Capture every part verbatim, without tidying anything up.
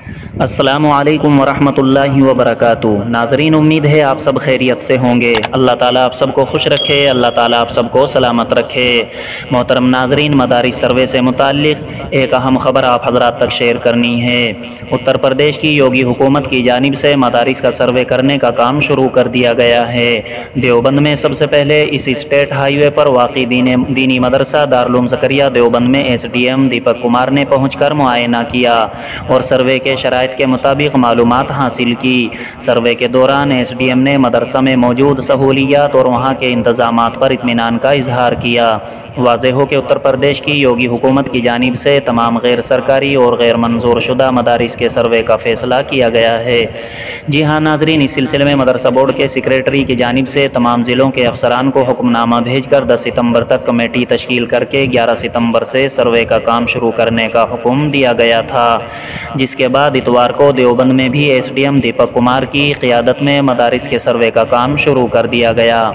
السلام علیکم ورحمۃ اللہ وبرکاتہ۔ ناظرین، امید ہے آپ سب خیریت سے ہوں گے۔ اللہ تعالیٰ آپ سب کو خوش رکھے، اللہ تعالیٰ آپ سب کو سلامت رکھے۔ محترم ناظرین، مدارس سروے سے متعلق ایک اہم خبر آپ حضرات تک شیئر کرنی ہے۔ اتر پردیش کی یوگی حکومت کی جانب سے مدارس کا سروے کرنے کا کام شروع کر دیا گیا ہے۔ دیوبند میں سب سے پہلے اس اسٹیٹ ہائی وے پر واقع دینی مدرسہ دارالعلوم زکریا دیوبند میں S D M Deepak Kumar نے پہنچ کر معائنہ کیا اور سروے کے شرائط کے مطابق معلومات حاصل کی۔ سروے کے دوران ایس ڈی ایم نے مدرسہ میں موجود سہولیات اور وہاں کے انتظامات پر اطمینان کا اظہار کیا۔ واضح ہو کہ اتر پردیش کی یوگی حکومت کی جانب سے تمام غیر سرکاری اور غیر منظور شدہ مدارس کے سروے کا فیصلہ کیا گیا ہے۔ جی ہاں ناظرین، اس سلسلے میں مدرسہ بورڈ کے سیکریٹری کی جانب سے تمام ضلعوں کے افسران کو حکم نامہ بھیج کر دس ستمبر تک کمیٹی تشکیل کر کے گیارہ ستمبر سے سروے کا کام شروع کرنے کا حکم دیا گیا تھا، جس کے بعد اتوار کو دیوبند میں بھی S D M Deepak Kumar کی قیادت میں مدارس کے سروے کا کام شروع کر دیا گیا۔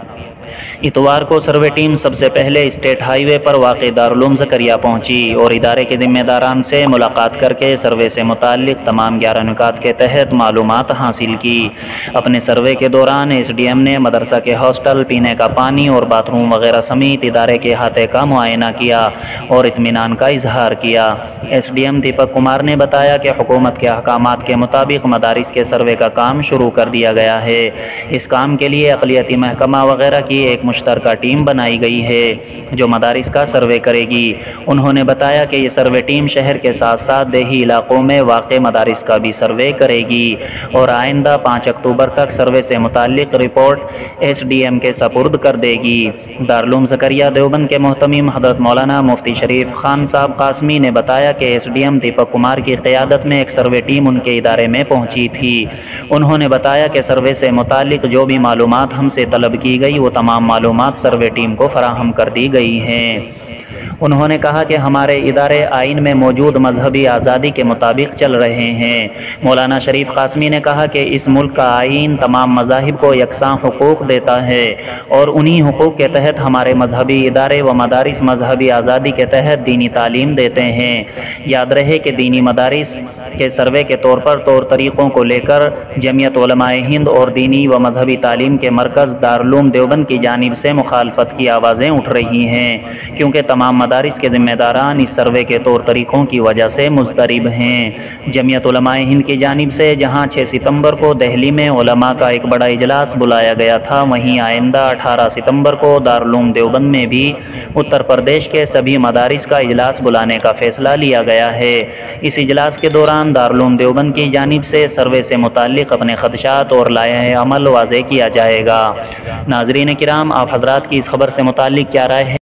اتوار کو سروے ٹیم سب سے پہلے اسٹیٹ ہائی وے پر واقع دارالعلوم زکریا پہنچی اور ادارے کے ذمہ داران سے ملاقات کر کے سروے سے متعلق تمام گیارہ نکات کے تحت معلومات حاصل کی۔ اپنے سروے کے دوران ایس ڈی ایم نے مدرسہ کے ہاسٹل، پینے کا پانی اور باتھ روم وغیرہ سمیت ادارے کے احاطے کا معائنہ کیا اور اطمینان کا اظہار کیا۔ S D M Deepak Kumar نے بتایا کہ حکومت کے احکامات کے مطابق مدارس کے سروے کا کام شروع کر دیا گیا ہے۔ اس کام کے لیے اقلیتی محکمہ وغیرہ کی ایک مشترکہ ٹیم بنائی گئی ہے جو مدارس کا سروے کرے گی۔ انہوں نے بتایا کہ یہ سروے ٹیم شہر کے ساتھ ساتھ دیہی علاقوں میں واقع مدارس کا بھی سروے کرے گی اور آئندہ پانچ اکتوبر تک سروے سے متعلق رپورٹ ایس ڈی ایم کے سپرد کر دے گی۔ دارالعلوم زکریا دیوبند کے محتمم حضرت مولانا مفتی شریف خان صاحب قاسمی نے بتایا کہ S D M Deepak Kumar کی قیادت میں ایک سروے ٹیم ان کے ادارے میں پہنچی تھی۔ انہوں نے بتایا کہ سروے سے متعلق جو بھی معلومات ہم سے طلب کی گئی وہ تمام معلومات سروے ٹیم کو فراہم کر دی گئی ہیں۔ انہوں نے کہا کہ ہمارے ادارے آئین میں موجود مذہبی آزادی کے مطابق چل رہے ہیں۔ مولانا شریف قاسمی نے کہا کہ اس ملک کا آئین تمام مذاہب کو یکساں حقوق دیتا ہے اور انہی حقوق کے تحت ہمارے مذہبی ادارے و مدارس مذہبی آزادی کے تحت دینی تعلیم دیتے ہیں۔ یاد رہے کہ دینی مدارس کے سروے کے طور پر طور طریقوں کو لے کر جمعیت علماء ہند اور دینی و مذہبی تعلیم کے مرکز دارالعلوم دیوبند کی جانب سے مخالفت کی آوازیں اٹھ رہی ہیں، کیونکہ تمام مدارس کے ذمہ داران اس سروے کے طور طریقوں کی وجہ سے مضطرب ہیں۔ جمعیت علماء ہند کی جانب سے جہاں چھ ستمبر کو دہلی میں علماء کا ایک بڑا اجلاس بلایا گیا تھا، وہیں آئندہ اٹھارہ ستمبر کو دارالعلوم دیوبند میں بھی اتر پردیش کے سبھی مدارس کا اجلاس بلانے کا فیصلہ لیا گیا ہے۔ اس اجلاس کے دوران دارالعلوم دیوبند کی جانب سے سروے سے متعلق اپنے خدشات اور لائحہ عمل واضح کیا جائے گا۔ ناظرین کرام، آپ حضرات کی اس خبر سے متعلق کیا رائے ہے؟